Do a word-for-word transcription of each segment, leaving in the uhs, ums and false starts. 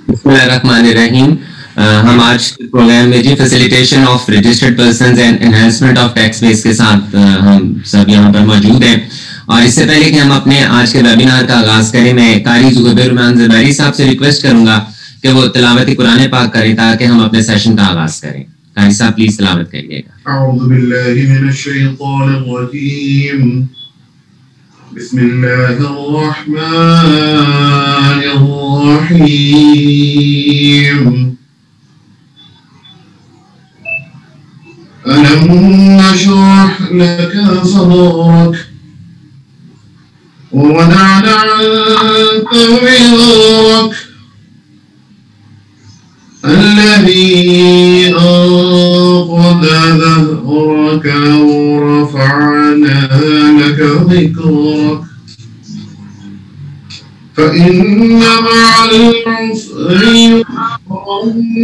बिस्मिल्लाहिर्रहमानिर्रहीम। हम आज प्रोग्राम में जी facilitation of registered persons and enhancement of tax base के साथ हम सब यहाँ पर मौजूद हैं। और इससे पहले कि हम अपने आज के वेबिनार का आगाज करें, मैं कारी जुबैर ज़ुबैरी साहब से रिक्वेस्ट करूंगा कि वो तिलावत कुरान पाक करें ताकि हम अपने सेशन का आगाज करें। कारी साहब प्लीज तिलावत करिएगा। अऊज़ु बिल्लाहि मिनश शैतानिर रजीम। बिस्मिल्लाहिर्रहमानिर्रहीम। अलम नशरह लका सदरक व वदअना अन्का विज़रक الذي أنقض ظهرك ورفعنا لك ذكرك فإن مع العسر يسرا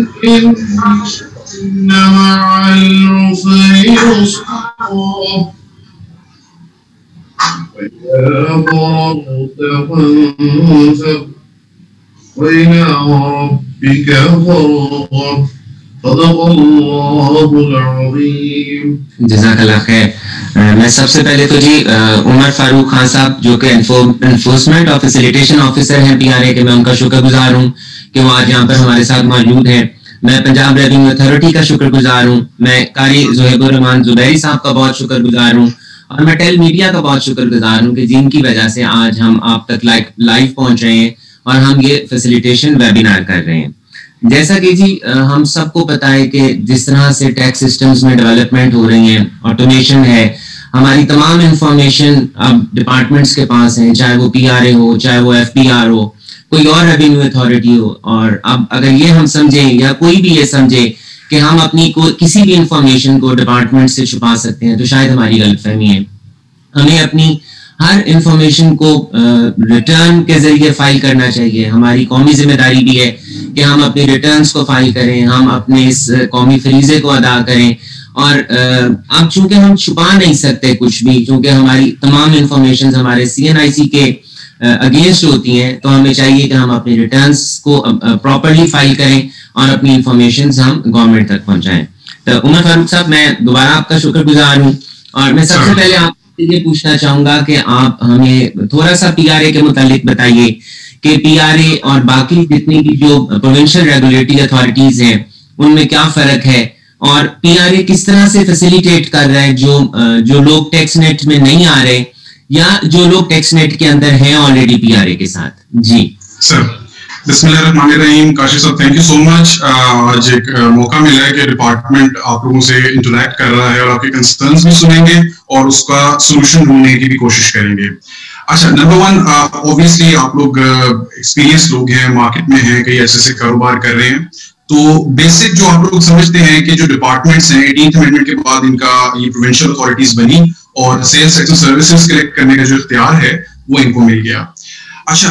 إن مع العسر يسرا وإذا ضربت فانصب وإلى ربك فارغب صدق الله العظीम। जज़ाकल्लाह खैर। मैं सबसे पहले तो जी उमर फारूक खान साहब जो कि एनफोर्समेंट और फैसिलिटेशन ऑफिसर हैं पीआरए के, मैं उनका शुक्रगुजार हूँ कि वो आज यहाँ पर हमारे साथ मौजूद हैं। मैं पंजाब रेवेन्यू अथॉरिटी का शुक्रगुजार हूँ। मैं कारी जुबैर ज़ुबैरी साहब का बहुत शुक्रगुजार हूँ और मैं टेल मीडिया का बहुत शुक्रगुजार हूँ कि जिनकी वजह से आज हम आप तक लाइव लाइव पहुंच रहे हैं और हम ये फैसिलिटेशन वेबिनार कर रहे हैं। जैसा कि जी हम सबको पता है कि जिस तरह से टैक्स सिस्टम्स में डेवलपमेंट हो रही है, ऑटोमेशन है, हमारी तमाम इंफॉर्मेशन अब डिपार्टमेंट्स के पास है, चाहे वो पीआरए हो, चाहे वो एफपीआर हो, कोई और रेवेन्यू अथॉरिटी हो। और अब अगर ये हम समझें या कोई भी ये समझे कि हम अपनी को किसी भी इंफॉर्मेशन को डिपार्टमेंट से छुपा सकते हैं तो शायद हमारी गलतफहमी है। हमें अपनी हर इंफॉर्मेशन को रिटर्न के जरिए फाइल करना चाहिए। हमारी कौमी जिम्मेदारी भी है कि हम अपने रिटर्न्स को फाइल करें, हम अपने इस कौमी फरीजे को अदा करें। और अब चूंकि हम छुपा नहीं सकते कुछ भी, क्योंकि हमारी तमाम इंफॉर्मेशन हमारे सीएनआईसी के अगेंस्ट होती हैं, तो हमें चाहिए कि हम अपने रिटर्न्स को प्रॉपरली फाइल करें और अपनी इंफॉर्मेशन हम गवर्नमेंट तक पहुंचाएं। तो उमर फारूक साहब, मैं दोबारा आपका शुक्रगुजार हूँ और मैं सबसे पहले आप ये पूछना चाहूंगा कि आप हमें थोड़ा सा पीआरए के मुतालिक बताइए कि पीआरए और बाकी जितनी भी जो प्रोविंशियल रेगुलेटरी अथॉरिटीज हैं उनमें क्या फर्क है और पीआरए किस तरह से फैसिलिटेट कर रहा है जो जो लोग टैक्स नेट में नहीं आ रहे या जो लोग टैक्स नेट के अंदर हैं ऑलरेडी पीआरए के साथ। जी सर, बिस्मिल्लाहिर्रहमानिर्रहीम। काशिफ साहब, थैंक यू सो मच। आज एक मौका मिला है कि डिपार्टमेंट आप लोगों से इंटरैक्ट कर रहा है और आपके कंसर्न्स भी सुनेंगे और उसका सोल्यूशन ढूंढने की भी कोशिश करेंगे। अच्छा, नंबर वन, ऑब्वियसली आप लोग एक्सपीरियंस लोग हैं, मार्केट में हैं, कई अच्छे से कारोबार कर रहे हैं, तो बेसिक जो आप लोग समझते हैं कि जो डिपार्टमेंट्स हैं एटीन्थ अमेंडमेंट के बाद इनका ये प्रोविंशियल अथॉरिटीज बनी और सेल्स टैक्स सर्विसेज कलेक्ट करने का जो इख्तियार है वो इनको मिल गया। अच्छा,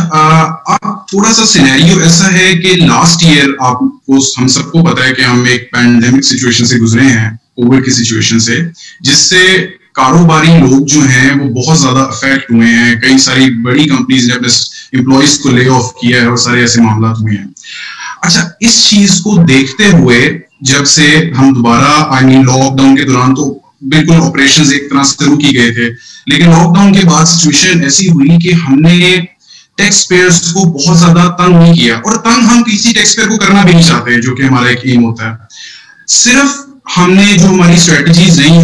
आप थोड़ा सा सिनेरियो ऐसा है कि लास्ट ईयर आपको हम सबको पता है कि हम एक पैंडेमिक सिचुएशन से गुजरे हैं, कोविड की सिचुएशन से, जिससे कारोबारी लोग जो हैं वो बहुत ज्यादा अफेक्ट हुए हैं। कई सारी बड़ी कंपनीज ने अपने एम्प्लॉइज को ले ऑफ किया है और सारे ऐसे मामला हुए हैं। अच्छा, इस चीज को देखते हुए जब से हम दोबारा आई मीन लॉकडाउन के दौरान तो बिल्कुल ऑपरेशंस एक तरह से शुरू की गए थे, लेकिन लॉकडाउन के बाद सिचुएशन ऐसी हुई कि हमने टैक्स पेयर्स को बहुत ज्यादा तंग नहीं किया और तंग हम किसी टैक्स पेयर को करना भी नहीं चाहते, जो कि हमारा एक एम होता है। सिर्फ हमने जो हमारी स्ट्रेटजीज नहीं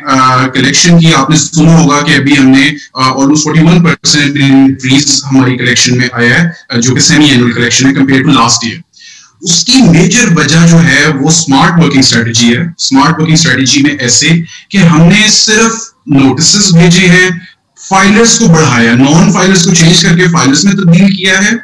है कलेक्शन की, आपने सुना होगा कि अभी हमने ऑलमोस्ट इकतालीस परसेंट इंक्रीज हमारी कलेक्शन में आया है, जो कि सेमी एनुअल कलेक्शन है कंपेयर टू लास्ट ईयर। उसकी मेजर वजह जो है वो स्मार्ट वर्किंग स्ट्रेटजी है। स्मार्ट वर्किंग स्ट्रेटजी में ऐसे कि हमने सिर्फ नोटिस भेजे हैं, फाइलर्स को बढ़ाया, नॉन फाइलर्स को चेंज करके फाइलर्स में तब्दील किया है,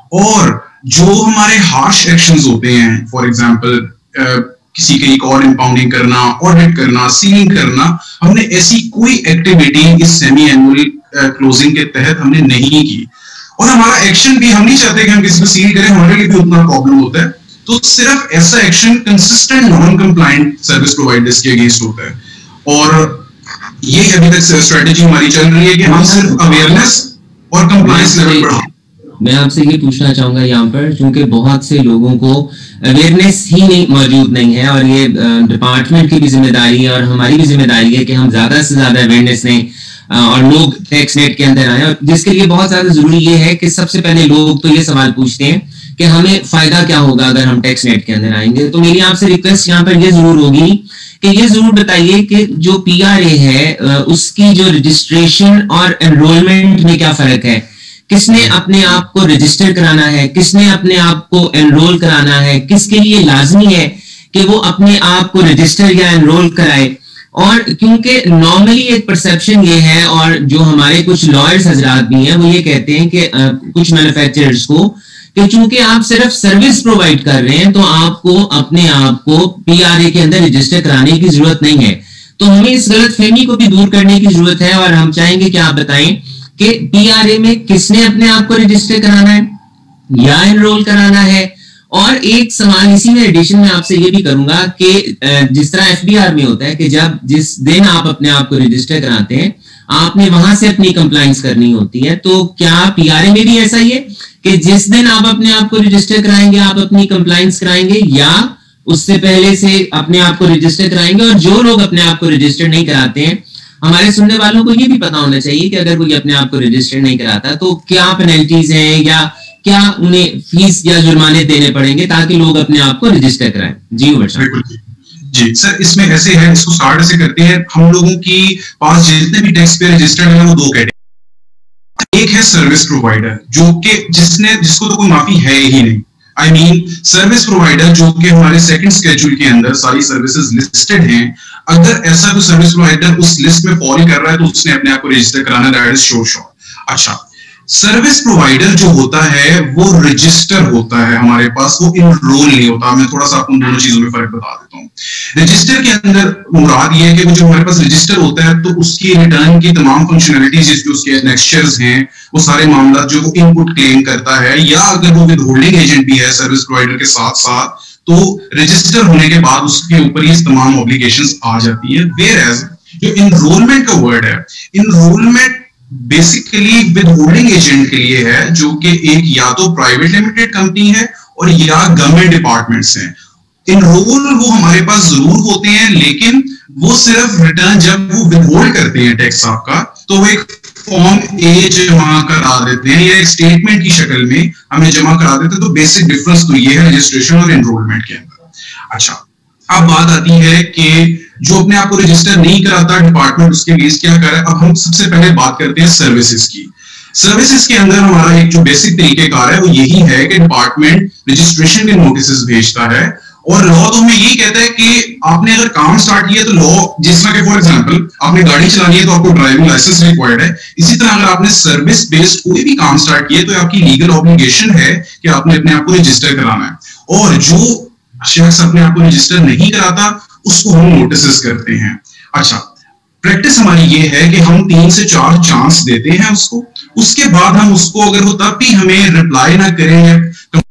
और जो हमारे हार्श एक्शंस होते हैं, फॉर एग्जांपल किसी के रिकॉर्ड इंपाउंडिंग करना, ऑडिट करना, सीलिंग करना, हमने ऐसी कोई एक्टिविटी इस सेमी एनुअल क्लोजिंग के तहत हमने नहीं की। और हमारा एक्शन भी, हम नहीं चाहते कि हम किसी को सील करें, हमारे लिए भी उतना प्रॉब्लम होता है, तो सिर्फ ऐसा action consistent non compliant service providers के अगेंस्ट होता है। और ये अभी तक स्ट्रेटेजी हमारी चल रही है कि हम सिर्फ अवेयरनेस और कंप्लायंस लेवल बढ़ाएं। मैं आपसे ये पूछना चाहूंगा यहाँ पर, क्योंकि बहुत से लोगों को अवेयरनेस ही नहीं मौजूद नहीं है, और ये डिपार्टमेंट की भी जिम्मेदारी है और हमारी भी जिम्मेदारी है कि हम ज्यादा से ज्यादा अवेयरनेस लें और लोग टैक्स नेट के अंदर आए, और जिसके लिए बहुत ज्यादा जरूरी ये है कि सबसे पहले लोग तो ये सवाल पूछते हैं कि हमें फायदा क्या होगा अगर हम टैक्स नेट के अंदर आएंगे। तो मेरी आपसे रिक्वेस्ट यहाँ पर ये जरूर होगी कि ये जरूर बताइए कि जो पीआरए है उसकी जो रजिस्ट्रेशन और एनरोलमेंट में क्या फर्क है, किसने अपने आप को रजिस्टर कराना है, किसने अपने आप को एनरोल कराना है, किसके लिए लाजमी है कि वो अपने आप को रजिस्टर या एनरोल कराए। और क्योंकि नॉर्मली एक परसेप्शन ये है, और जो हमारे कुछ लॉयर्स हजरात भी हैं वो ये कहते हैं कि आ, कुछ मैन्युफैक्चरर्स को कि चूंकि आप सिर्फ सर्विस प्रोवाइड कर रहे हैं तो आपको अपने आप को पीआरए के अंदर रजिस्टर कराने की जरूरत नहीं है। तो हमें इस गलतफहमी को भी दूर करने की जरूरत है, और हम चाहेंगे कि आप बताएं कि पीआरए में किसने अपने आप को रजिस्टर कराना है या एनरोल कराना है। और एक सवाल इसी में एडिशन में आपसे ये भी करूंगा कि जिस तरह एफबीआर में होता है कि जब जिस दिन आप अपने आप को रजिस्टर कराते हैं आपने वहां से अपनी कंप्लायंस करनी होती है, तो क्या पीआरए में भी ऐसा ही है कि जिस दिन आप अपने आप को रजिस्टर कराएंगे आप अपनी कंप्लायंस कराएंगे, या उससे पहले से अपने आप को रजिस्टर कराएंगे? और जो लोग अपने आप को रजिस्टर नहीं कराते हैं, हमारे सुनने वालों को ये भी पता होना चाहिए कि अगर कोई अपने आप को रजिस्टर नहीं कराता तो क्या पेनल्टीज हैं या क्या उन्हें फीस या जुर्माने देने पड़ेंगे ताकि लोग अपने आप को रजिस्टर कराएं। जी उमर साहब। जी सर, इसमें ऐसे है, इसको स्टार्ट ऐसे करते हैं। हम लोगों की पास जितने भी टैक्स पे रजिस्टर्ड है वो दो कैटेगरी, एक है सर्विस प्रोवाइडर जो कि जिसने जिसको तो कोई माफी है ही नहीं। आई मीन सर्विस प्रोवाइडर जो कि हमारे सेकंड स्केड्यूल के अंदर सारी सर्विसेज लिस्टेड हैं। अगर ऐसा कोई सर्विस प्रोवाइडर उस लिस्ट में फॉल कर रहा है तो उसने अपने आप को रजिस्टर कराना, दैट इज श्योर शॉट। अच्छा, सर्विस प्रोवाइडर जो होता है वो रजिस्टर होता है हमारे पास, वो इनरोल नहीं होता। मैं थोड़ा सा आपको दोनों चीजों में फर्क बता देता हूँ। रजिस्टर के अंदर मुराद ये है कि वो जो हमारे पास रजिस्टर होता है तो उसकी रिटर्न की तमाम फंक्शनैलिटीज जिसके उसके एनेक्चर्स हैं वो सारे मामला जो वो इनपुट क्लेम करता है, या अगर वो विदहोल्डिंग एजेंट भी है सर्विस प्रोवाइडर के साथ साथ, तो रजिस्टर होने के बाद उसके ऊपर ये तमाम ऑब्लिगेशंस आ जाती है। वेयरएज जो इनरोलमेंट का वर्ड है, इनरोलमेंट बेसिकली विदहोल्डिंग एजेंट के लिए है जो कि एक या तो प्राइवेट लिमिटेड कंपनी है और या गवर्नमेंट डिपार्टमेंट्स हैं। इनरोल वो हमारे पास जरूर होते हैं, लेकिन वो सिर्फ रिटर्न जब वो विदहोल्ड करते हैं टैक्स आपका तो वो एक फॉर्म ए जमा करा देते हैं या एक स्टेटमेंट की शक्ल में हमें जमा करा देते हैं। तो बेसिक डिफरेंस तो ये है रजिस्ट्रेशन और एनरोलमेंट के अंदर। अच्छा, अब बात आती है कि जो अपने आप को रजिस्टर नहीं कराता डिपार्टमेंट उसके लिए क्या करे। अब हम सबसे पहले बात करते हैं सर्विसेज की। सर्विसेज के अंदर हमारा एक जो बेसिक तरीकेकार है वो यही है कि डिपार्टमेंट रजिस्ट्रेशन के नोटिस भेजता है, और लॉ तो हमें यही कहता है कि आपने अगर काम स्टार्ट किया तो लॉ जिस तरह के फॉर एग्जांपल आपने गाड़ी चलानी है तो आपको ड्राइविंग लाइसेंस रिक्वायर्ड है, इसी तरह अगर आपने सर्विस बेस्ड कोई भी काम स्टार्ट किया तो आपकी लीगल ऑब्लिगेशन है कि आपने अपने आप को रजिस्टर कराना है। और जो शख्स अपने आप को रजिस्टर नहीं कराता उसको हम नोटिस करते हैं। अच्छा, प्रैक्टिस हमारी ये है कि हम तीन से चार चांस देते हैं उसको, उसके बाद हम उसको अगर वो तब भी हमें रिप्लाई ना करें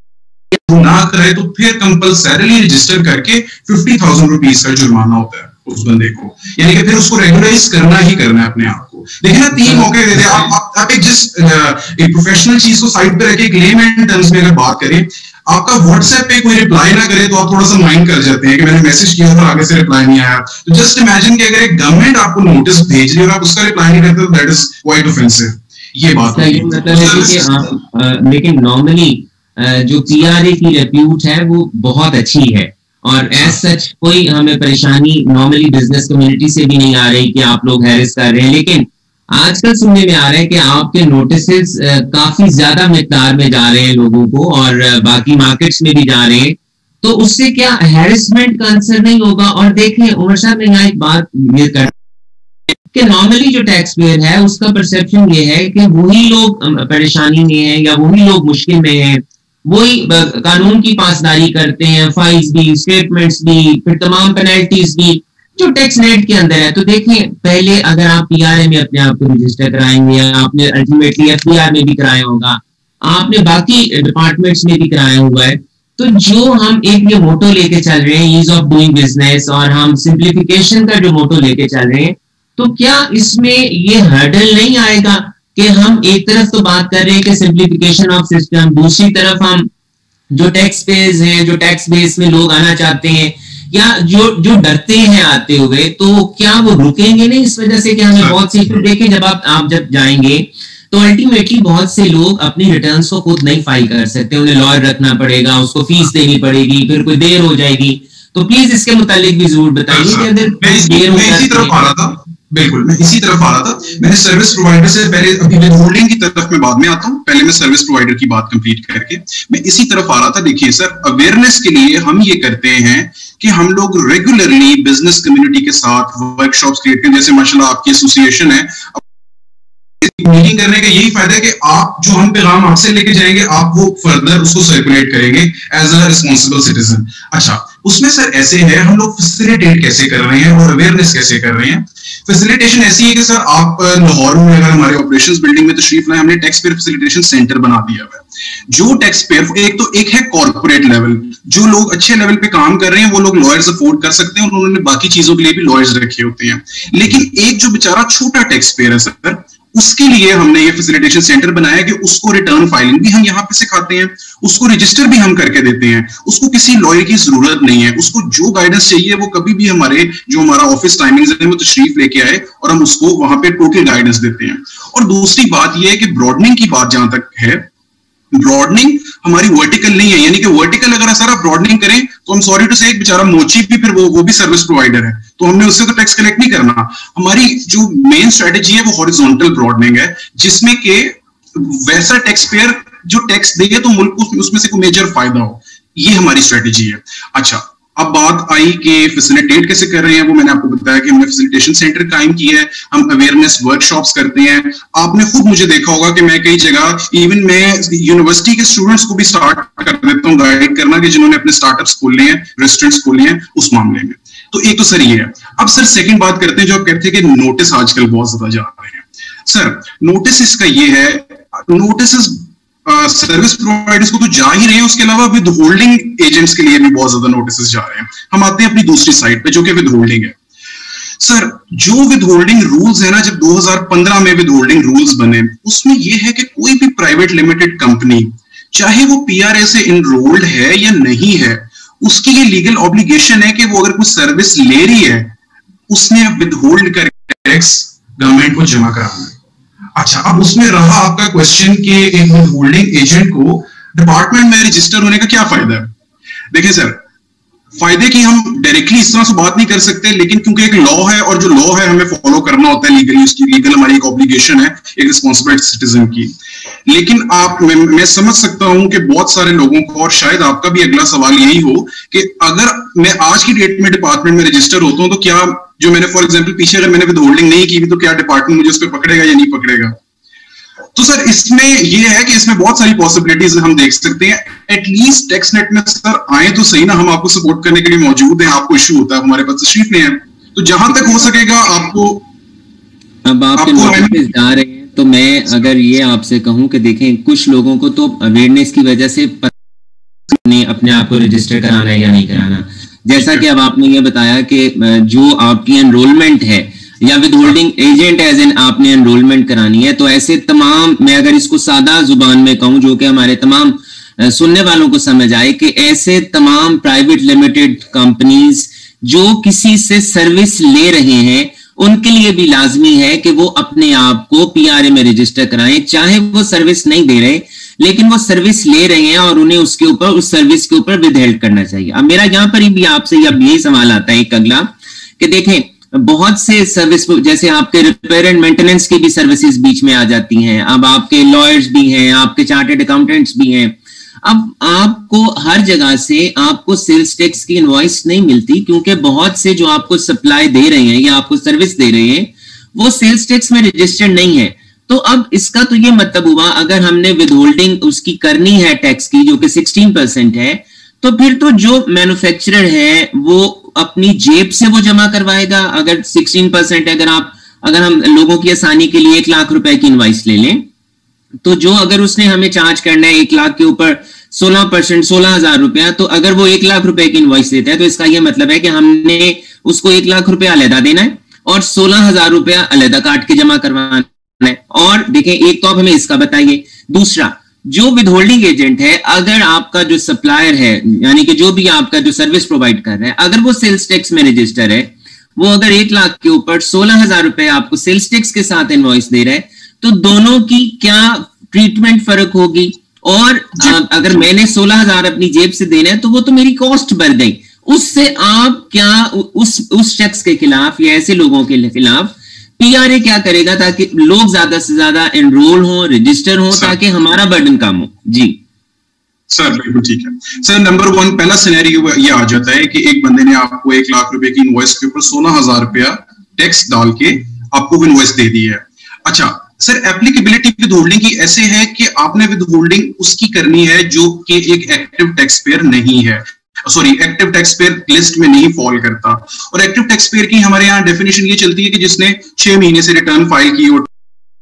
ना करे तो फिर कंपल्सरीली रजिस्टर करके फिफ्टी थाउजेंड रुपीज का जुर्माना होता है उस बंदे को, यानी कि फिर उसको रेगुलराइज करना ही करना है अपने आप को। देखिए ना, तीन मौके देते हैं आप, आप, आप एक जिस एक प्रोफेशनल चीज को साइड पे रखे, एक लेमैन टर्म्स में अगर बात करें, आपका व्हाट्सएप पे कोई रिप्लाई ना करे तो आप थोड़ा सा माइंड कर जाते हैं कि मैंने मैसेज किया था आगे से रिप्लाई नहीं आया। तो जस्ट इमेजिन कि अगर एक गवर्नमेंट आपको नोटिस भेज रही है और आप उसका रिप्लाई नहीं करते तो दैट इज क्वाइट ऑफेंसिव। ये बात है। मतलब है कि आप, लेकिन नॉर्मली जो पीआरए की रेप्यूट है वो बहुत अच्छी है, और एज सच कोई हमें परेशानी नॉर्मली बिजनेस कम्युनिटी से भी नहीं आ रही कि आप लोग हैरेस कर रहे हैं। लेकिन आजकल सुनने में आ रहा है कि आपके नोटिसेस काफी ज्यादा मिकदार में जा रहे हैं लोगों को, और बाकी मार्केट्स में भी जा रहे हैं, तो उससे क्या हैरेसमेंट का आंसर नहीं होगा? और देखें उमर साहब, मैं यहाँ एक बात ये कर कि नॉर्मली जो टैक्स पेयर है उसका परसेप्शन ये है कि वही लोग परेशानी में हैं या वही लोग मुश्किल में हैं, वही कानून की पासदारी करते हैं, फाइल्स भी, स्टेटमेंट्स भी, फिर तमाम पेनल्टीज भी जो टैक्स नेट के अंदर है। तो देखिए, पहले अगर आप पीआरए में अपने आप को रजिस्टर कराएंगे या आपने अल्टीमेटली एफपीआर में भी कराया होगा, आपने बाकी डिपार्टमेंट्स में भी कराया हुआ है, तो जो हम एक ये मोटो लेके चल रहे हैं ईज ऑफ डूइंग बिजनेस और हम सिंप्लीफिकेशन का जो मोटो लेके चल रहे हैं, तो क्या इसमें ये हर्डल नहीं आएगा कि हम एक तरफ तो बात कर रहे हैं कि सिंप्लीफिकेशन ऑफ सिस्टम, दूसरी तरफ हम जो टैक्स बेस हैं, जो टैक्स बेस में लोग आना चाहते हैं या जो जो डरते हैं आते हुए, तो क्या वो रुकेंगे नहीं इस वजह से कि हमें बहुत सी देखिए जब आप आप जब जाएंगे तो अल्टीमेटली बहुत से लोग अपनी रिटर्न्स को खुद नहीं फाइल कर सकते, उन्हें लॉयर रखना पड़ेगा, उसको फीस देनी पड़ेगी, फिर कोई देर हो जाएगी। तो प्लीज इसके मुतालिक भी जरूर बताइए कि अगर देर हो जाती। बिल्कुल, मैं इसी तरफ आ रहा था। मैंने सर्विस प्रोवाइडर से पहले, अभी मैं होल्डिंग की तरफ में बाद में आता हूं, पहले मैं सर्विस प्रोवाइडर की बात कंप्लीट करके मैं इसी तरफ आ रहा था। देखिए सर, अवेयरनेस के लिए हम ये करते हैं कि हम लोग रेगुलरली बिजनेस कम्युनिटी के साथ वर्कशॉप्स क्रिएट करें। जैसे माशाल्लाह आपकी एसोसिएशन है, मीटिंग करने का यही फायदा है कि आप जो हम पैगाम आपसे लेके जाएंगे, आप वो फर्दर उसको सर्कुलेट करेंगे एज अ रिस्पॉन्सिबल सिटीजन। अच्छा, उसमें सर ऐसे है, हम लोग फैसिलिटेट कैसे कर रहे हैं और अवेयरनेस कैसे कर रहे हैं। फैसिलिटेशन ऐसी है कि सर आप लाहौर में अगर हमारे ऑपरेशंस बिल्डिंग में तशरीफ लाए, हमने टैक्स पेयर फैसिलिटेशन सेंटर बना दिया है। जो टैक्स पेयर, एक तो एक है कॉर्पोरेट लेवल, जो लोग अच्छे लेवल पे काम कर रहे हैं वो लोग लॉयर्स अफोर्ड कर सकते हैं और उन्होंने बाकी चीजों के लिए भी लॉयर्स रखे होते हैं। लेकिन एक जो बेचारा छोटा टैक्स पेयर है सर, उसके लिए हमने ये फैसिलिटेशन सेंटर बनाया कि उसको रिटर्न फाइलिंग भी हम यहाँ पे सिखाते हैं, उसको रजिस्टर भी हम करके देते हैं, उसको किसी लॉयर की जरूरत नहीं है, उसको जो गाइडेंस चाहिए वो कभी भी हमारे जो हमारा ऑफिस टाइमिंग्स है वो तशरीफ लेके आए और हम उसको वहां पे टोटल गाइडेंस देते हैं। और दूसरी बात ये है कि ब्रॉडनिंग की बात जहां तक है, ब्रॉडनिंग हमारी वर्टिकल नहीं है, यानी कि वर्टिकल अगर सर आप ब्रॉडनिंग करें तो हम सॉरी टू से एक बेचारा मोची भी फिर वो वो भी सर्विस प्रोवाइडर है, तो हमने उससे तो टैक्स कलेक्ट नहीं करना। हमारी जो मेन स्ट्रेटेजी है वो हॉरिजॉन्टल ब्रॉडनिंग है, जिसमें के वैसा टैक्स पेयर जो टैक्स दे तो मुल्क को उसमें से कोई मेजर फायदा हो, ये हमारी स्ट्रेटेजी है। अच्छा, अब बात आई कि फैसिलिटेट कैसे कर रहे हैं, वो मैंने आपको बताया कि हमने फैसिलिटेशन सेंटर कायम किया है, हम अवेयरनेस वर्कशॉप्स करते हैं। आपने खुद मुझे देखा होगा कि मैं कई जगह, इवन मैं यूनिवर्सिटी के स्टूडेंट्स को भी स्टार्ट कर देता हूँ गाइड करना कि जिन्होंने अपने स्टार्टअप्स खोले हैं, रेस्टोरेंट्स खोले हैं, उस मामले में। तो एक तो सर ये है। अब सर सेकंड बात करते हैं, जो आप कहते हैं कि नोटिस आजकल बहुत ज्यादा जा रहे हैं। सर नोटिस इसका ये है, नोटिस सर्विस प्रोवाइडर्स को तो जा ही रहे हैं, उसके अलावा विद होल्डिंग एजेंट्स के लिए भी बहुत ज्यादा नोटिस जा रहे हैं। हम आते हैं अपनी दूसरी साइड पे जो कि विद होल्डिंग है। सर जो विद होल्डिंग रूल्स है ना, जब दो हज़ार पंद्रह में विद होल्डिंग रूल्स बने, उसमें यह है कि कोई भी प्राइवेट लिमिटेड कंपनी, चाहे वो पीआरए से इनरोल्ड है या नहीं है, उसकी ये लीगल ऑब्लिगेशन है कि वो अगर कुछ सर्विस ले रही है, उसने विद होल्ड कर टैक्स गवर्नमेंट को जमा कराना है। अच्छा, अब उसमें रहा आपका क्वेश्चन कि एक विद होल्डिंग एजेंट को डिपार्टमेंट में रजिस्टर होने का क्या फायदा है। देखिए सर, फायदे की हम डायरेक्टली इस तरह से बात नहीं कर सकते, लेकिन क्योंकि एक लॉ है और जो लॉ है हमें फॉलो करना होता है लीगली, उसकी लीगल हमारी एक ऑब्लिगेशन है एक रिस्पॉन्सिबल सिटीजन की। लेकिन आप मैं, मैं समझ सकता हूं कि बहुत सारे लोगों को, और शायद आपका भी अगला सवाल यही हो कि अगर मैं आज की डेट में डिपार्टमेंट में रजिस्टर होता हूं तो क्या जो मैंने फॉर एग्जाम्पल पीछे अगर मैंने विद होल्डिंग नहीं की तो क्या डिपार्टमेंट मुझे उस पर पकड़ेगा या नहीं पकड़ेगा। तो सर इसमें यह है कि इसमें बहुत सारी पॉसिबिलिटीज हम देख सकते हैं। एटलीस्ट टैक्स नेट में सर आए तो सही ना, हम आपको सपोर्ट करने के लिए मौजूद हैं। आपको इश्यू होता है, हमारे पास तशरीफ नहीं है, तो जहां तक हो सकेगा आपको। अब आप जा रहे हैं तो मैं अगर ये आपसे कहूं कि देखें, कुछ लोगों को तो अवेयरनेस की वजह से नहीं अपने आप को रजिस्टर कराना है या नहीं कराना। जैसा कि अब आपने ये बताया कि जो आपकी एनरोलमेंट है या withholding agent as an आपने एनरोलमेंट करानी है, तो ऐसे तमाम, मैं अगर इसको सादा जुबान में कहूं जो कि हमारे तमाम सुनने वालों को समझ आए, कि ऐसे तमाम प्राइवेट लिमिटेड कंपनीज जो किसी से सर्विस ले रहे हैं, उनके लिए भी लाजमी है कि वो अपने आप को पीआरए में रजिस्टर कराएं, चाहे वो सर्विस नहीं दे रहे लेकिन वो सर्विस ले रहे हैं और उन्हें उसके ऊपर, उस सर्विस के ऊपर विदहेल्ड करना चाहिए। अब मेरा यहां पर भी आपसे यही सवाल आता है एक अगला, कि देखें बहुत से सर्विस, जैसे आपके रिपेयर एंड मेंटेनेंस की भी सर्विसेज बीच में आ जाती हैं, अब आपके लॉयर्स भी हैं, आपके चार्टर्ड अकाउंटेंट्स भी हैं। अब आपको हर जगह से आपको सेल्स टैक्स की इनवॉइस नहीं मिलती, क्योंकि बहुत से जो आपको सप्लाई दे रहे हैं या आपको सर्विस दे रहे हैं वो सेल्स टैक्स में रजिस्टर्ड नहीं है। तो अब इसका तो ये मतलब हुआ, अगर हमने विद होल्डिंग उसकी करनी है टैक्स की जो कि सोलह परसेंट है, तो फिर तो जो मैन्युफैक्चरर है वो अपनी जेब से वो जमा करवाएगा। अगर सोलह परसेंट अगर आप अगर हम लोगों की आसानी के लिए एक लाख रुपए की इनवॉइस ले लें, तो जो अगर उसने हमें चार्ज करना है एक लाख के ऊपर सोलह परसेंट सोलह हजार रुपया, तो अगर वो एक लाख रुपए की इनवॉइस देता है तो इसका ये मतलब है कि हमने उसको एक लाख रुपया अलहदा देना है और सोलह हजार रुपया अलहदा काट के जमा करवाना है। और देखें, एक तो आप हमें इसका बताइए, दूसरा जो विदहोल्डिंग एजेंट है, अगर आपका जो सप्लायर है, यानी कि जो भी आपका जो सर्विस प्रोवाइड कर रहा है, अगर वो सेल्स टैक्स में रजिस्टर है, वो अगर एक लाख के ऊपर सोलह हजार रुपए आपको सेल्स टैक्स के साथ इनवॉइस दे रहा है, तो दोनों की क्या ट्रीटमेंट फर्क होगी? और अगर मैंने सोलह हजार अपनी जेब से देना है तो वो तो मेरी कॉस्ट बढ़ गई, उससे आप क्या उस उस शख्स के खिलाफ या ऐसे लोगों के खिलाफ पीआरए क्या करेगा ताकि लोग ज्यादा से ज्यादा एनरोल हो, रजिस्टर हो, ताकि हमारा बर्डन कम हो? जी सर बिल्कुल ठीक है सर। नंबर वन, पहला सिनेरियो ये आ जाता है कि एक बंदे ने आपको एक लाख रुपए की इनवॉइस के ऊपर सोलह हजार रुपया टैक्स डाल के आपको इनवॉइस दे दी है। अच्छा सर, एप्लीकेबिलिटी विदहोल्डिंग की ऐसे है कि आपने विदहोल्डिंग उसकी करनी है जो कि एक एक्टिव टैक्स पेयर नहीं है, sorry active tax payer list में नहीं फॉल करता। और एक्टिव टैक्स पेयर की हमारे यहाँ डेफिनेशन ये चलती है कि जिसने छह महीने से रिटर्न फाइल की हो।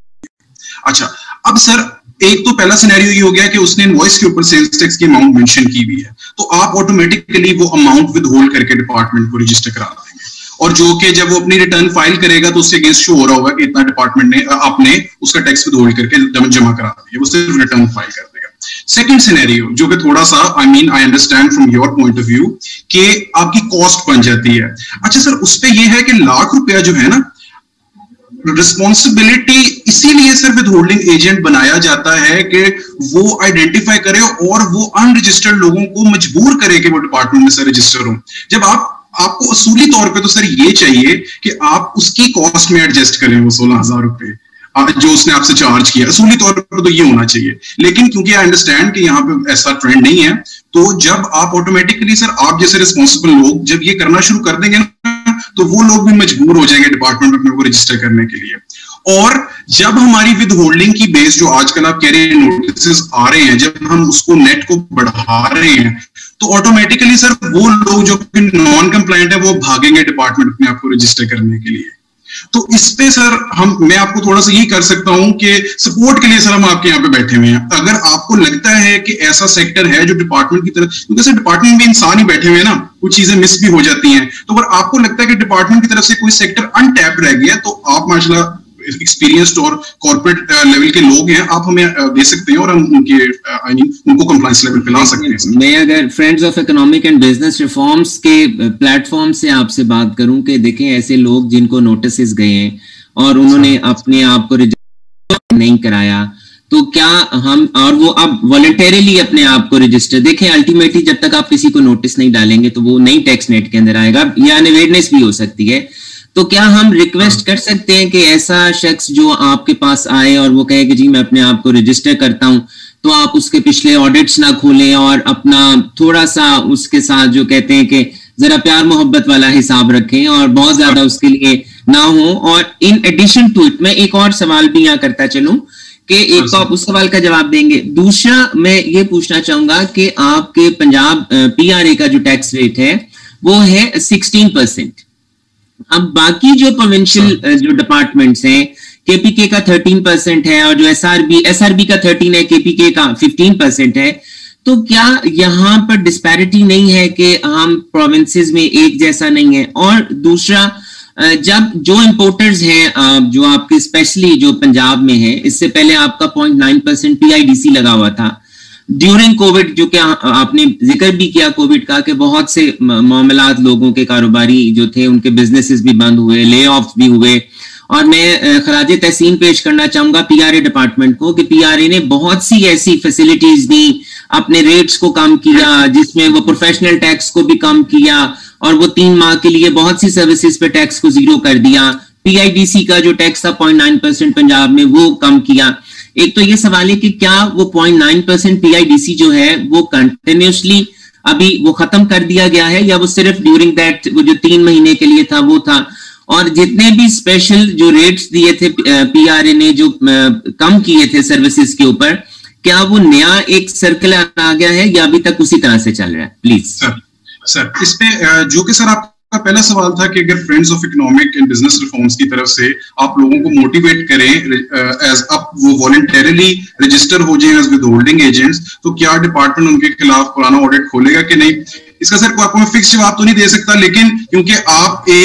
अच्छा, अब सर एक तो पहला सिनेरियो ये हो गया कि उसने इनवॉइस के ऊपर सेल्स टैक्स की अमाउंट मेंशन की हुई है, तो आप ऑटोमेटिकली वो अमाउंट विदहोल्ड करके डिपार्टमेंट को रजिस्टर करा देंगे, और जो कि जब वो अपनी रिटर्न फाइल करेगा तो उससे अगेंस्ट शो हो रहा होगा कि इतना डिपार्टमेंट ने आपने उसका टैक्स विदहोल्ड करके जमा करा दिया, वो सिर्फ रिटर्न फाइल कर देगा। सेकंड सिनेरियो जो कि थोड़ा सा I mean I understand from your point of view कि आपकी कॉस्ट बन जाती है। अच्छा सर, उस पे ये है कि लाख रुपया जो है ना, रिस्पॉन्सिबिलिटी इसीलिए सर विदहोल्डिंग एजेंट बनाया जाता है कि वो आइडेंटिफाई करे और वो अनरजिस्टर्ड लोगों को मजबूर करे कि वो डिपार्टमेंट में सर रजिस्टर हो। जब आप आपको असूली तौर पे तो सर ये चाहिए कि आप उसकी कॉस्ट में एडजस्ट करें वो सोलह हजार रुपए जो उसने आपसे चार्ज किया, असूली तौर पर तो ये होना चाहिए। लेकिन क्योंकि आई अंडरस्टैंड कि यहाँ पे ऐसा ट्रेंड नहीं है, तो जब आप ऑटोमेटिकली सर आप जैसे रिस्पॉन्सिबल लोग जब ये करना शुरू कर देंगे ना, तो वो लोग भी मजबूर हो जाएंगे डिपार्टमेंट में अपने को रजिस्टर करने के लिए। और जब हमारी विद होल्डिंग की बेस जो आजकल आप कह रहे हैं नोटिस आ रहे हैं, जब हम उसको नेट को बढ़ा रहे हैं, तो ऑटोमेटिकली सर वो लोग जो नॉन कंप्लायंट है वो भागेंगे डिपार्टमेंट अपने आप को रजिस्टर करने के लिए। तो इस पे सर हम मैं आपको थोड़ा सा ये कर सकता हूं कि सपोर्ट के लिए सर हम आपके यहाँ पे बैठे हुए हैं। अगर आपको लगता है कि ऐसा सेक्टर है जो डिपार्टमेंट की तरफ, क्योंकि सर डिपार्टमेंट में इंसान ही बैठे हुए हैं ना, कुछ चीजें मिस भी हो जाती हैं, तो अगर आपको लगता है कि डिपार्टमेंट की तरफ से कोई सेक्टर अनटैप्ड रह गया, तो आप माशाल्लाह एक्सपीरियंस्ड और कॉर्पोरेट लेवल के लोग हैं, आप हमें दे सकते हैं और हम उनके आई मीन उनको कंप्लायंस लेवल पे ला सकते हैं। मैं अगर friends of economic and business reforms के प्लेटफॉर्म से आपसे बात करूं कि देखें ऐसे लोग जिनको नोटिस गए हैं और उन्होंने अपने आप को रजिस्टर नहीं कराया, तो क्या हम और वो अब वॉलंटरीली अपने आप को रजिस्टर, देखें अल्टीमेटली जब तक आप किसी को नोटिस नहीं डालेंगे तो वो नहीं टैक्स नेट के अंदर आएगा या अवेयरनेस भी हो सकती है। तो क्या हम रिक्वेस्ट कर सकते हैं कि ऐसा शख्स जो आपके पास आए और वो कहे कि जी मैं अपने आप को रजिस्टर करता हूं, तो आप उसके पिछले ऑडिट्स ना खोलें और अपना थोड़ा सा उसके साथ जो कहते हैं कि जरा प्यार मोहब्बत वाला हिसाब रखें और बहुत ज्यादा उसके लिए ना हो। और इन एडिशन टू इट मैं एक और सवाल भी यहाँ करता चलूं कि एक तो आप उस सवाल का जवाब देंगे, दूसरा मैं ये पूछना चाहूंगा कि आपके पंजाब पीआरए का जो टैक्स रेट है वो है सिक्सटीन परसेंट। अब बाकी जो प्रोविंशियल जो डिपार्टमेंट्स हैं, केपीके का थर्टीन परसेंट है और जो एसआरबी एसआरबी का थर्टीन है, केपीके का फिफ्टीन परसेंट है। तो क्या यहाँ पर डिस्पैरिटी नहीं है कि हम प्रोविंसेस में एक जैसा नहीं है? और दूसरा, जब जो इंपोर्टर्स हैं जो आपके स्पेशली जो पंजाब में है, इससे पहले आपका पॉइंट नाइन परसेंट पीआईडीसी लगा हुआ था ड्यूरिंग कोविड, जो कि आपने जिक्र भी किया कोविड का कि बहुत से मामलात लोगों के कारोबारी जो थे उनके बिजनेसेस भी बंद हुए, ले ऑफ भी हुए। और मैं खराज तहसीन पेश करना चाहूंगा पीआरए डिपार्टमेंट को कि पीआरए ने बहुत सी ऐसी फैसिलिटीज दी, अपने रेट्स को कम किया, जिसमें वो प्रोफेशनल टैक्स को भी कम किया और वो तीन माह के लिए बहुत सी सर्विसेज पे टैक्स को जीरो कर दिया। पीआईडीसी का जो टैक्स था पॉइंट नाइन परसेंट पंजाब में वो कम किया। एक तो ये सवाल है कि क्या वो पॉइंट नाइन परसेंट पीआईडीसी जो है वो कंटिन्यूसली अभी वो खत्म कर दिया गया है या वो सिर्फ ड्यूरिंग दैट वो जो तीन महीने के लिए था वो था? और जितने भी स्पेशल जो रेट्स दिए थे पीआरए ने जो कम किए थे सर्विसेज के ऊपर, क्या वो नया एक सर्कल आ गया है या अभी तक उसी तरह से चल रहा है? प्लीज सर सर इस पे जो कि सर आपका पहला सवाल था कि अगर friends of economic and business reforms की तरफ से आप लोगों को मोटिवेट करें एज अब वो वॉलंटरीली रजिस्टर हो जाए एज विदहोल्डिंग एजेंट्स, तो क्या डिपार्टमेंट उनके खिलाफ पुराना ऑडिट खोलेगा कि नहीं? इसका सर को आपको मैं फिक्स जवाब तो नहीं दे सकता, लेकिन क्योंकि आप एक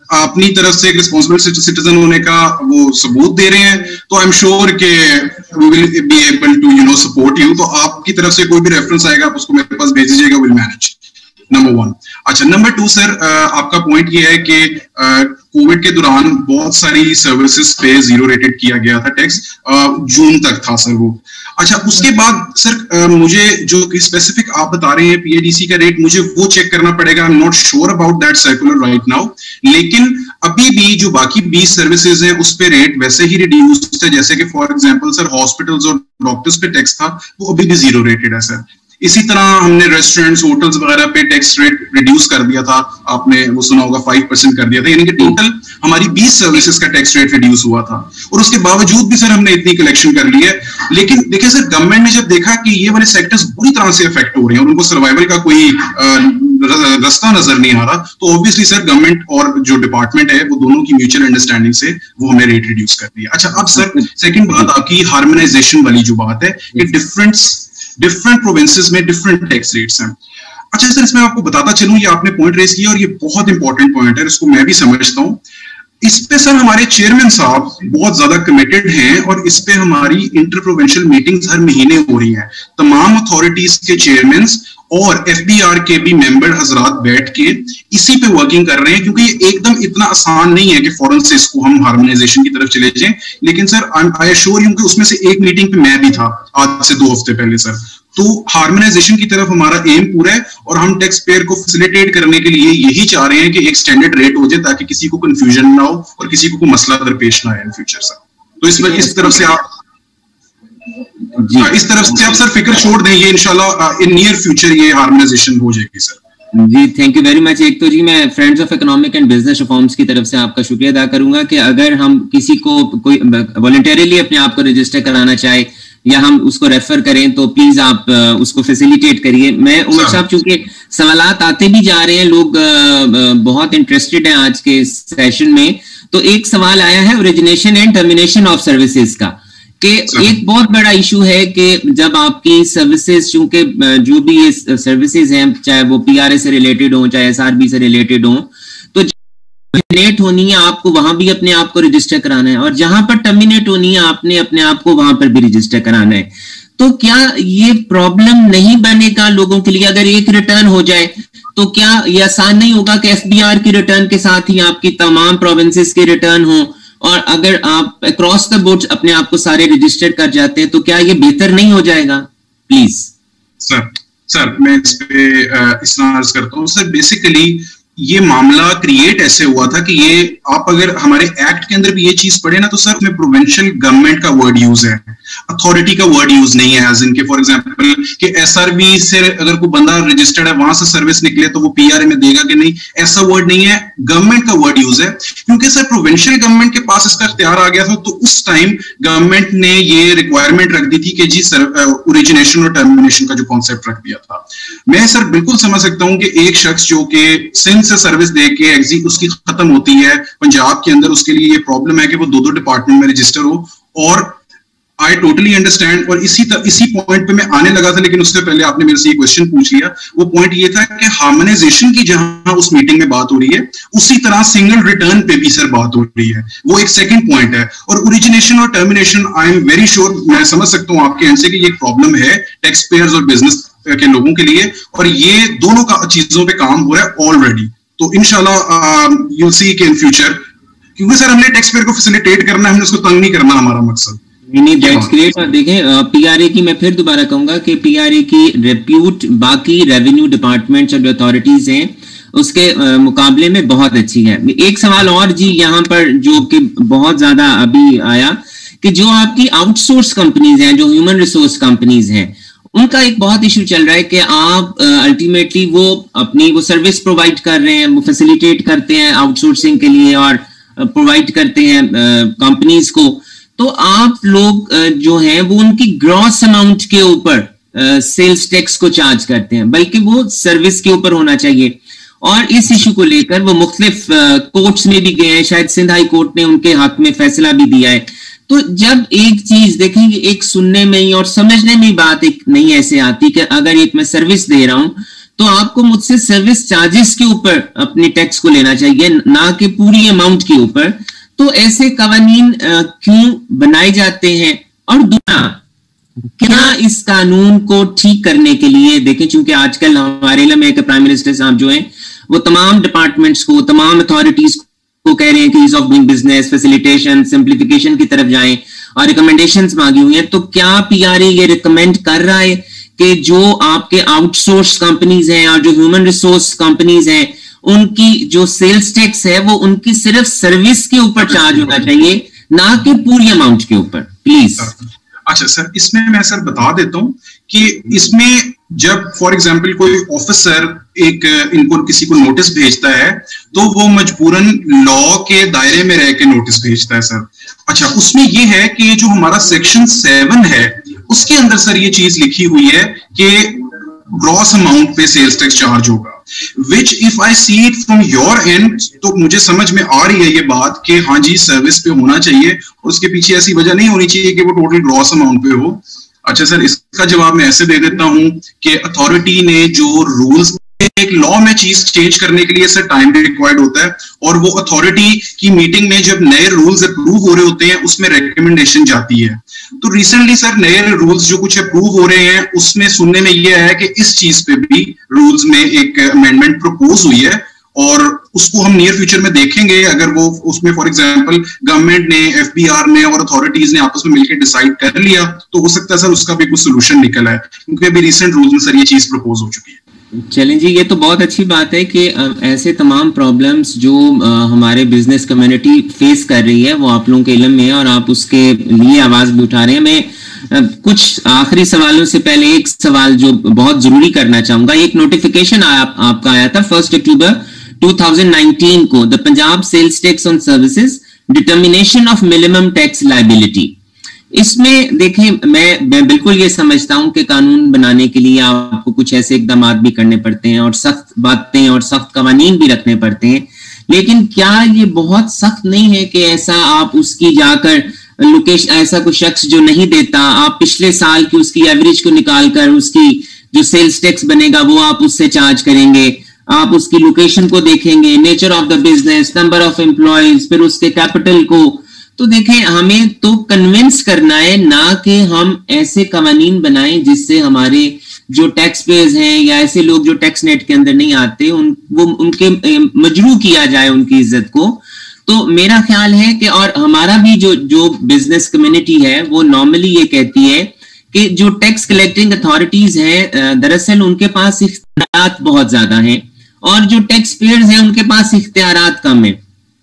अपनी तरफ से एक रिस्पॉन्सिबल सिटीजन होने का वो सबूत दे रहे हैं, तो आई एम श्योर के we will be able to you know support you. तो आपकी तरफ से कोई भी रेफरेंस आएगा आप उसको मेरे पास भेज दीजिएगा, विल मैनेज। Number one. अच्छा, नंबर टू सर, आपका पॉइंट ये है कि कोविड के दौरान बहुत सारी सर्विसेज पे जीरो रेटेड किया गया था टैक्स, जून तक था सर वो। अच्छा, उसके बाद सर मुझे जो कि स्पेसिफिक आप बता रहे हैं पीएडीसी का रेट, मुझे वो चेक करना पड़ेगा। I am not sure about that circular right now, लेकिन अभी भी जो बाकी बीस सर्विसेज हैं उस पे रेट वैसे ही रिड्यूस्ड है, जैसे कि फॉर एग्जांपल सर हॉस्पिटल्स और डॉक्टर्स पे टैक्स था, वो अभी भी जीरो रेटेड है सर। इसी तरह हमने रेस्टोरेंट्स, होटल्स वगैरह पे टैक्स रेट रिड्यूस कर दिया था, आपने वो सुना होगा फाइव परसेंट कर दिया था, यानी कि टोटल हमारी बीस सर्विसेज का टैक्स रेट रिड्यूस हुआ था। और उसके बावजूद भी सर हमने इतनी कलेक्शन कर ली है। लेकिन देखिए सर, गवर्नमेंट ने जब देखा कि ये वाले सेक्टर्स बुरी तरह से इफेक्ट हो रहे हैं और उनको सर्वाइवल का कोई रास्ता नजर नहीं आ रहा, तो ऑब्वियसली सर गवर्नमेंट और जो डिपार्टमेंट है वो दोनों की म्यूचुअल अंडरस्टैंडिंग से वो हमने रेट रिड्यूस कर दिया। अच्छा, अब सर सेकंड बात आपकी हार्मोनाइजेशन वाली जो बात है कि डिफरेंट डिफरेंट प्रोविंसेस में डिफरेंट टैक्स रेट्स हैं। अच्छा सर, इसमें आपको बताता चलूं, ये आपने पॉइंट रेज किया और ये बहुत इंपॉर्टेंट पॉइंट है, इसको मैं भी समझता हूं। इस पे सर हमारे चेयरमैन साहब बहुत ज्यादा कमिटेड हैं और इस पे हमारी इंटर प्रोविंशियल मीटिंग्स हर महीने हो रही हैं। तमाम अथॉरिटीज के चेयरमैन और एफबीआर के भी मेंबर हजरात बैठ के इसी पे वर्किंग कर रहे हैं, क्योंकि ये एकदम इतना आसान नहीं है कि फौरन से इसको हम हार्मोनाइजेशन की तरफ चले जाएं। लेकिन सर आई एश्योर यू कि उसमें से एक मीटिंग पे मैं भी था आज से दो हफ्ते पहले सर। तो हार्मोनाइजेशन की तरफ हमारा एम पूरा है और हम टैक्स पेयर को फैसिलिटेट करने के लिए यही चाह रहे हैं कि एक स्टैंडर्ड रेट हो जाए ताकि किसी को कंफ्यूजन ना हो और किसी को कोई मसला दरपेश ना आए इन फ्यूचर सर। तो इस इस तरफ से आप जी इस तरफ से आप सर फिक्र छोड़ दें, ये इंशाल्लाह इन नियर फ्यूचर ये हार्मोनाइजेशन हो जाएगी सर। जी थैंक यू वेरी मच। एक तो जी मैं friends of economic and business reforms की तरफ से आपका शुक्रिया अदा करूंगा कि अगर हम किसी को कोई वॉलंटरीली अपने आप को रजिस्टर कराना चाहे या हम उसको रेफर करें तो प्लीज आप उसको फैसिलिटेट करिए। मैं उमर साहब, चूंकि सवालात आते भी जा रहे हैं, लोग बहुत इंटरेस्टेड हैं आज के सेशन में, तो एक सवाल आया है origination and termination of services का, कि एक बहुत बड़ा इशू है कि जब आपकी सर्विसेज, चूंकि जो भी ये सर्विसेज हैं चाहे वो पीआरए से रिलेटेड हो चाहे एसआरबी से रिलेटेड हो, तो टर्मिनेट होनी है आपको वहां भी अपने आप को रजिस्टर कराना है और जहां पर टर्मिनेट होनी है आपने अपने आप को वहां पर भी रजिस्टर कराना है। तो क्या ये प्रॉब्लम नहीं बनेगा लोगों के लिए अगर एक रिटर्न हो जाए? तो क्या ये आसान नहीं होगा कि एफबीआर की रिटर्न के साथ ही आपकी तमाम प्रोविंसेस के रिटर्न हो, और अगर आप अक्रॉस द बोर्ड अपने आप को सारे रजिस्टर कर जाते हैं तो क्या ये बेहतर नहीं हो जाएगा? प्लीज सर सर मैं इस पे इस तरह अर्ज करता हूँ सर। बेसिकली ये मामला क्रिएट ऐसे हुआ था कि ये आप अगर हमारे एक्ट के अंदर भी ये चीज पढ़े ना तो सर उसमें प्रोविंशियल गवर्नमेंट का वर्ड यूज है, अथॉरिटी का वर्ड यूज नहीं है। एज इन के फॉर एग्जांपल कि एसआरबी से अगर कोई बंदा रजिस्टर्ड है वहां से सर्विस निकले तो वो पीआरए में देगा कि नहीं, ऐसा वर्ड नहीं है, गवर्नमेंट का वर्ड यूज है। क्योंकि सर प्रोविंशियल गवर्नमेंट के पास इसका इख्तियार आ गया था तो उस टाइम गवर्नमेंट ने ये रिक्वायरमेंट रख दी थी कि जी सर ओरिजिनेशन और टर्मिनेशन का जो कॉन्सेप्ट रख दिया था। मैं सर बिल्कुल समझ सकता हूं कि एक शख्स जो कि सिंध से सर्विस दे के एग्जिट उसकी खत्म होती है पंजाब के अंदर, उसके लिए ये प्रॉब्लम है कि वो दो दो डिपार्टमेंट में रजिस्टर हो, और आई टोटली अंडरस्टैंड। और इसी तर, इसी पॉइंट पे मैं आने लगा था, लेकिन उससे पहले आपने मेरे से ये क्वेश्चन पूछ लिया। वो पॉइंट ये था कि हार्मोनाइजेशन की जहां उस मीटिंग में बात हो रही है उसी तरह सिंगल रिटर्न पे भी सर बात हो रही है, वो एक सेकंड पॉइंट है। और ओरिजिनेशन और termination I am very sure, मैं समझ सकता हूं आपके एंड से कि ये एक प्रॉब्लम है टैक्स पेयर्स और बिजनेस के लोगों के लिए, और ये दोनों का चीजों पे काम हो रहा है ऑलरेडी। तो इंशाल्लाह यू सी के इन फ्यूचर, क्योंकि सर हमने टैक्स पेयर को फैसिलिटेट करना है, हमने उसको तंग नहीं करना, हमारा मकसद। नहीं, दैट्स ग्रेट। और देखें पीआरए की, मैं फिर दोबारा कहूंगा कि पीआरए की रेप्यूट बाकी रेवेन्यू डिपार्टमेंट्स और अथॉरिटीज हैं उसके uh, मुकाबले में बहुत अच्छी है। एक सवाल और जी यहाँ पर जो कि बहुत ज्यादा अभी आया कि जो आपकी आउटसोर्स कंपनीज हैं, जो ह्यूमन रिसोर्स कंपनीज हैं, उनका एक बहुत इशू चल रहा है कि आप अल्टीमेटली uh, वो अपनी वो सर्विस प्रोवाइड कर रहे हैं, वो फैसिलिटेट करते हैं आउटसोर्सिंग के लिए और प्रोवाइड uh, करते हैं कंपनीज uh, को, तो आप लोग uh, जो हैं वो उनकी ग्रॉस अमाउंट के ऊपर सेल्स टैक्स को चार्ज करते हैं, बल्कि वो सर्विस के ऊपर होना चाहिए। और इस इशू को लेकर वो मुख्तलिफ कोर्ट्स में भी गए हैं, शायद सिंध हाई कोर्ट ने उनके हक में फैसला भी दिया है। तो जब एक चीज देखेंगे, एक सुनने में ही और समझने में ही बात एक नहीं ऐसे आती कि अगर एक मैं सर्विस दे रहा हूं तो आपको मुझसे सर्विस चार्जेस के ऊपर अपनी टैक्स को लेना चाहिए, ना कि पूरी अमाउंट के ऊपर। तो ऐसे कवानीन क्यों बनाए जाते हैं? और दूसरा, क्या इस कानून को ठीक करने के लिए देखें, चूंकि आजकल हमारे इलाके में प्राइम मिनिस्टर साहब जो हैं वो तमाम डिपार्टमेंट्स को, तमाम अथॉरिटीज को कह रहे हैं कि ease of doing business, facilitation, simplification की तरफ जाएं और रिकमेंडेशंस मांगी हुई हैं। तो क्या पीआरए ये रिकमेंड कर रहा है कि जो आपके आउटसोर्स कंपनीज हैं और जो ह्यूमन रिसोर्स कंपनीज हैं उनकी जो सेल्स टैक्स है वो उनकी सिर्फ सर्विस के ऊपर चार्ज होना चाहिए, ना कि पूरी अमाउंट के ऊपर? प्लीज। अच्छा सर, इसमें मैं सर बता देता हूं कि इसमें जब फॉर एग्जांपल कोई ऑफिसर एक इनको किसी को नोटिस भेजता है तो वो मजबूरन लॉ के दायरे में रह के नोटिस भेजता है सर। अच्छा, उसमें ये है कि जो हमारा सेक्शन सेवन है उसके अंदर सर ये चीज लिखी हुई है कि ग्रॉस अमाउंट पे सेल्स टैक्स चार्ज होगा, which if I see it from your end, तो मुझे समझ में आ रही है ये बात कि हाँ जी सर्विस पे होना चाहिए और उसके पीछे ऐसी वजह नहीं होनी चाहिए कि वो टोटल ग्रॉस अमाउंट पे हो। अच्छा सर, इसका जवाब मैं ऐसे दे देता हूं कि अथॉरिटी ने जो रूल्स, एक लॉ में चीज चेंज करने के लिए सर टाइम रिक्वायर्ड होता है और वो अथॉरिटी की मीटिंग में जब नए रूल्स अप्रूव हो रहे होते हैं उसमें रिकमेंडेशन जाती है। तो रिसेंटली सर नए रूल्स जो कुछ अप्रूव हो रहे हैं उसमें सुनने में यह है कि इस चीज पे भी रूल्स में एक अमेंडमेंट प्रपोज हुई है और उसको हम नियर फ्यूचर में देखेंगे। अगर वो उसमें फॉर एग्जांपल गवर्नमेंट ने, एफबीआर ने और अथॉरिटीज ने आपस में मिलकर डिसाइड कर लिया तो हो सकता है सर उसका भी कुछ सोल्यूशन निकला है, क्योंकि अभी रिसेंट रूल्स में सर ये चीज प्रपोज हो चुकी है। चलें जी, ये तो बहुत अच्छी बात है कि ऐसे तमाम प्रॉब्लम्स जो हमारे बिजनेस कम्युनिटी फेस कर रही है वो आप लोगों के इल्म में है और आप उसके लिए आवाज भी उठा रहे हैं। मैं कुछ आखिरी सवालों से पहले एक सवाल जो बहुत जरूरी करना चाहूंगा। एक नोटिफिकेशन आया आपका आया था first October two thousand nineteen को, the Punjab sales tax on services determination of minimum tax liability. इसमें देखें, मैं मैं बिल्कुल ये समझता हूं कि कानून बनाने के लिए आपको कुछ ऐसे इकदाम भी करने पड़ते हैं और सख्त बातें और सख्त कवानीन भी रखने पड़ते हैं, लेकिन क्या ये बहुत सख्त नहीं है कि ऐसा आप उसकी जाकर लोकेशन, ऐसा कोई शख्स जो नहीं देता, आप पिछले साल की उसकी एवरेज को निकाल कर उसकी जो सेल्स टैक्स बनेगा वो आप उससे चार्ज करेंगे, आप उसकी लोकेशन को देखेंगे, nature of the business, number of employees, फिर उसके कैपिटल को। तो देखें, हमें तो कन्विंस करना है, ना कि हम ऐसे कवानीन बनाएं जिससे हमारे जो टैक्स पेयर्स हैं या ऐसे लोग जो टैक्स नेट के अंदर नहीं आते उन वो उनके मजरू किया जाए उनकी इज्जत को। तो मेरा ख्याल है कि और हमारा भी जो जो बिजनेस कम्युनिटी है वो नॉर्मली ये कहती है कि जो टैक्स कलेक्टिंग अथॉरिटीज हैं दरअसल उनके पास इख्तियारात बहुत ज्यादा हैं और जो टैक्स पेयर्स हैं उनके पास इख्तियारात कम है।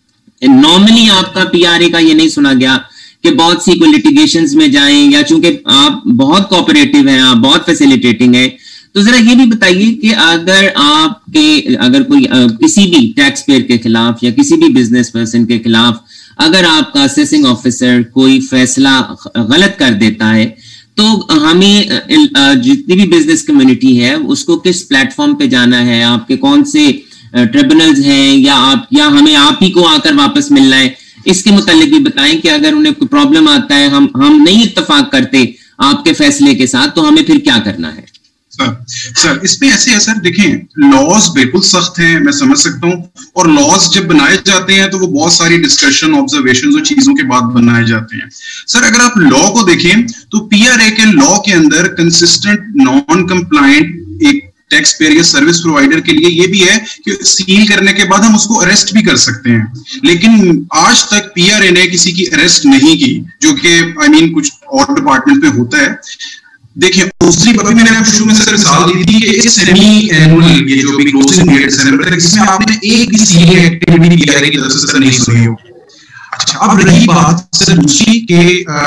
नॉर्मली आपका पीआरए का ये नहीं सुना गया कि बहुत सी कोई लिटिगेशंस में जाएं, या चूंकि आप बहुत कोऑपरेटिव हैं, आप बहुत फैसिलिटेटिंग है, तो जरा ये भी बताइए कि अगर आपके अगर कोई आ, किसी भी टैक्स पेयर के खिलाफ या किसी भी बिजनेस पर्सन के खिलाफ अगर आपका असेसिंग ऑफिसर कोई फैसला गलत कर देता है तो हमें जितनी भी बिजनेस कम्युनिटी है उसको किस प्लेटफॉर्म पे जाना है, आपके कौन से ट्रिब्यूनल्स हैं, या आप या हमें आप ही को आकर वापस मिलना है, इसके मुतालिक भी बताएं कि अगर उन्हें कोई प्रॉब्लम आता है, हम हम नहीं इत्तेफाक करते आपके फैसले के साथ, तो हमें फिर क्या करना है? सर सर इसमें ऐसे है सर, देखें लॉज बिल्कुल सख्त हैं, मैं समझ सकता हूं, और लॉज जब बनाए जाते हैं तो वो बहुत सारी डिस्कशन, ऑब्जर्वेशन और चीजों के बाद बनाए जाते हैं। सर अगर आप लॉ को देखें तो पीआरए के लॉ के अंदर कंसिस्टेंट नॉन कंप्लायंट एक टैक्स पेयर या सर्विस प्रोवाइडर के लिए ये भी है कि सील करने के बाद हम उसको अरेस्ट भी कर सकते हैं, लेकिन आज तक पीआरए ने किसी की अरेस्ट नहीं की, जो कि आई मीन कुछ और डिपार्टमेंट में होता है। देखिए दूसरी बात भी मैंने आपको शुरू में सर मिसाल दी थी कि सेमी एनुअल ये जो भी क्लोजिंग पीरियड दिसंबर तक, इसमें आपने एक भी सीलिंग एक्टिविटी पीआरए की तरफ से नहीं सुनी हो। अच्छा, अब रही बात सर दूसरी के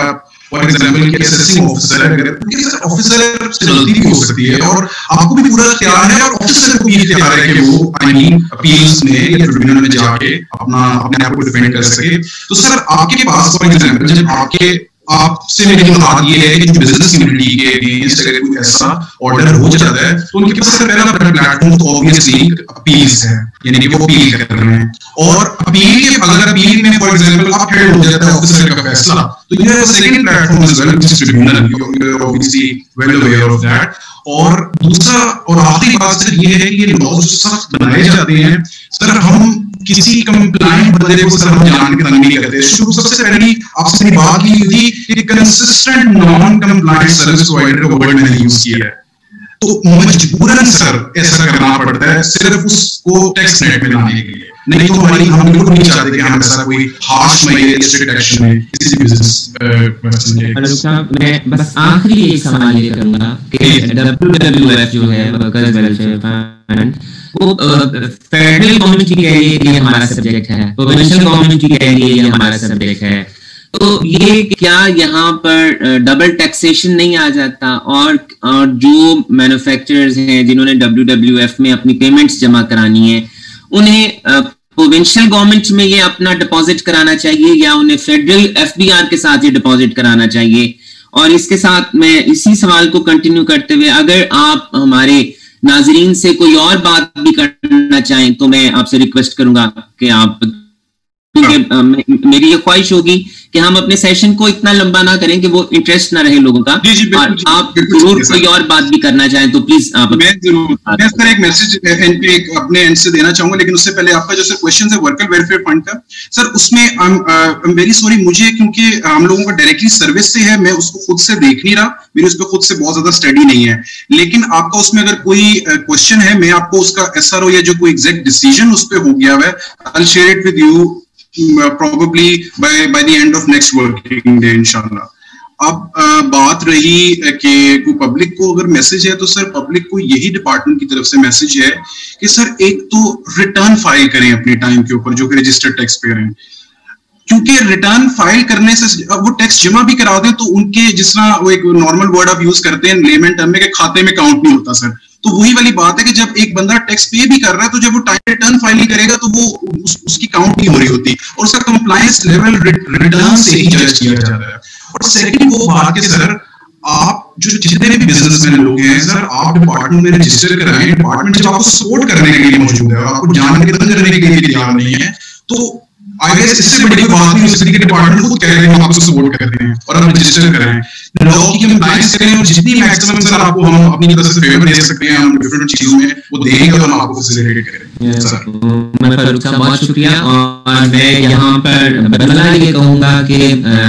फॉर एग्जांपल कि असेसिंग ऑफिसर अगर ऑफिसर से गलती भी हो सकती है और आपको भी पूरा इख्तियार है और ऑफिसर को भी इख्तियार है कि वो आई मीन अपील्स में या ट्रिब्यूनल में जाके अपना अपने आप को डिफेंड कर सके। तो सर आपके पास फॉर एग्जांपल जब आपके आपसे मेरी बात ये है कि जो बिजनेस कम्युनिटी के अगेंस्ट अगर कोई ऐसा ऑर्डर हो जाता है तो उनके पास पहला प्लेटफॉर्म तो ऑब्वियसली अपील्स है, यानी कि वो अपील कर रहे हैं। और अपील के अगर अपील में फॉर एग्जांपल अपहेल्ड हो जाता है ऑफिसर का फैसला, तो you have a second platform as well which is tribunal, you are obviously well aware of that. और दूसरा और आखिरी बात सर ये है कि ये लॉज जो सख्त बनाए जाते हैं सर, हम किसी कंप्लाइंट बंदे को सर हम जान के तंग नहीं करते। शुरू सबसे पहली आपसे मेरी बात की थी कि consistent non compliant service provider का वर्ड मैंने यूज किया है, तो मजबूरन सर ऐसा करना पड़ता है सिर्फ उसको टैक्स नेट में लाने के लिए, नहीं तो हमारी हम बिल्कुल नहीं चाहते कि हम ऐसा कोई हार्श में स्ट्रिक्ट एक्शन में किसी भी बिजनेस पर्सन के। फारूक साहब, मैं बस आखिरी एक सवाल ये करूंगा कि डब्ल्यू डब्ल्यू एफ जो है वर्कर्स वेलफेयर फंड, वो फेडरल गवर्नमेंट की कह रही है कि ये हमारा सब्जेक्ट है, प्रोविंशियल गवर्नमेंट की कह रही है ये हमारा सब्जेक्ट है, तो ये क्या यहाँ पर डबल टैक्सेशन नहीं आ जाता? और और जो मैन्युफैक्चरर्स हैं जिन्होंने डब्ल्यू डब्ल्यू एफ में अपनी पेमेंट्स जमा करानी है, उन्हें प्रोविंशियल गवर्नमेंट में ये अपना डिपॉजिट कराना चाहिए या उन्हें फेडरल एफबीआर के साथ ये डिपॉजिट कराना चाहिए? और इसके साथ मैं इसी सवाल को कंटिन्यू करते हुए, अगर आप हमारे नाजरीन से कोई और बात भी करना चाहें तो मैं आपसे रिक्वेस्ट करूंगा कि आप, क्योंकि मेरी ये ख्वाहिश होगी कि हम अपने सेशन को इतना लंबा ना करें कि वो इंटरेस्ट ना रहे लोगों का। जी जी और आप जरूर कोई और बात भी करना चाहें तो प्लीज आप। मैं जरूर मैं सर एक मैसेज एंड पे अपने एंड से देना चाहूंगा, लेकिन उससे पहले आपका जो सर क्वेश्चन है वर्कर वेलफेयर फंड का, सर उसमें आई एम वेरी सॉरी, मुझे क्योंकि हम लोगों का डायरेक्टली सर्विस से है, मैं उसको खुद से देख नहीं रहा, मेरी उस पर खुद से बहुत ज्यादा स्टडी नहीं है, लेकिन आपका उसमें अगर कोई क्वेश्चन है, मैं आपको उसका एसआरओ या जो कोई एग्जैक्ट डिसीजन उस पर हो गया है, I will share it with you probably by by the end of next working day इंशाल्लाह। अब uh, बात रही कि को पब्लिक को अगर मैसेज है, तो सर पब्लिक को यही डिपार्टमेंट की तरफ से मैसेज है कि सर एक तो रिटर्न फाइल करें अपने टाइम के ऊपर, जो कि रजिस्टर्ड टैक्स पेयर हैं, क्योंकि रिटर्न फाइल करने से वो टैक्स जमा भी करा दें तो उनके, जिस तरह वो एक नॉर्मल वर्ड आप यूज करते हैं लेमन टर्म में, के खाते में काउंट नहीं होता सर। तो वही वाली बात है कि जब एक बंदा टैक्स पे भी कर रहा है, तो जब वो टाइम रिटर्न फाइल नहीं करेगा तो वो उस, उसकी काउंट नहीं हो रही होती, और उसका कंप्लायंस लेवल रिटर्न से ही जज किया जाता है। और सेकंड वो बात कि सर आप जो जितने भी बिजनेसमैन लोग हैं सर, आप डिपार्टमेंट में रजिस्टर कराएं, डिपार्टमेंट जब आपको सपोर्ट करने के लिए मौजूद है, आपको जान के तंग करने के लिए तैयार नहीं है, तो आई गेस इससे बड़ी बात नहीं हो सकती कि डिपार्टमेंट खुद कह रहे हैं हम आपको सपोर्ट करते हैं और आप रजिस्टर कराएं, लॉ की कंप्लायंस करें, और जितनी मैक्सिमम सर आपको हम अपनी तरफ से फेवर दे सकते हैं हम डिफरेंट चीजों में, वो देंगे और हम आपको फैसिलिटेट करेंगे सर। मैं फारूक साहब बहुत शुक्रिया, और मैं यहाँ पर बदला ये कहूंगा कि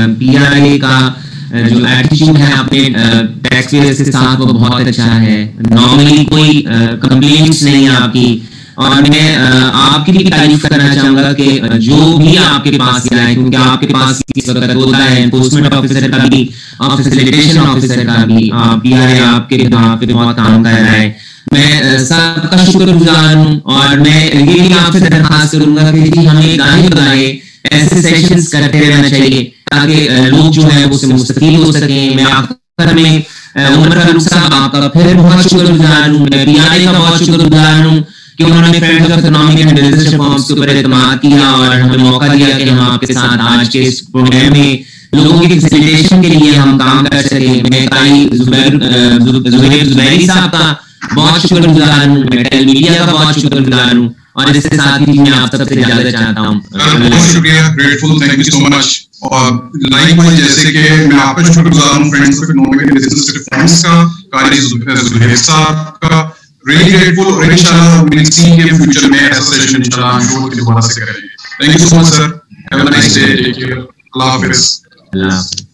पीआरए का जो एटीट्यूड है अपने टैक्स पेयर्स के साथ वो बहुत अच्छा है, नॉर्मली कोई कंप्लेंट्स नहीं है आपकी, और मैं आपकी भी तारीफ करना चाहूंगा कि जो भी आपके पास आए, क्योंकि आपके पास इस वक्त होता है एनफोर्समेंट ऑफिसर का भी और फैसिलिटेशन ऑफिसर का भी, पीआरए आपके पे बहुत काम कर रहा है, मैं सबका शुक्रगुजार हूँ। और मैं ये भी आपसे दरखास्त करूंगा कि जी हमें गाने बजाए ऐसे सेशंस करते रहना चाहिए ताकि लोग जो है वो मुस्तफीद हो सके। मैं आखिर में उमर फारूक साहब आपका फिर बहुत शुक्रगुजार हूँ, मैं पीआरए का बहुत शुक्रगुजार हूँ कि उन्होंने friends of economic and business reforms के ऊपर एतमाद किया और हमें मौका दिया कि हम आपके साथ आज के इस प्रोग्राम में लोगों की फैसिलिटेशन के लिए हम काम कर सके। मैं काई जुबैर जुबैर जुबैरी साहब का बहुत शुक्रगुजार हूँ, मैं टेल मीडिया का बहुत शुक्रगुजार हूँ, और इसके साथ ही मैं आप सबसे इजाजत चाहता हूँ। बहुत शुक्रिया, grateful, thank you so much. और लाइकवाइज जैसे कि मैं आपका शुक्रगुजार हूँ friends of economic and business reforms का, कारी जुबैर साहब का, really grateful, और इंशाल्लाह we'll see in future में ऐसा सेशन इंशाल्लाह हम लोग दोबारा से करेंगे। Thank you so much sir, have a nice day, take care, Allah Hafiz।